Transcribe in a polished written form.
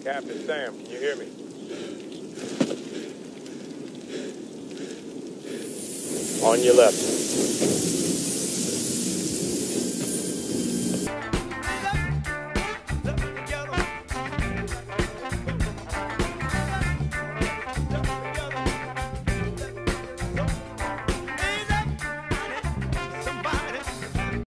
Captain Sam, can you hear me? On your left.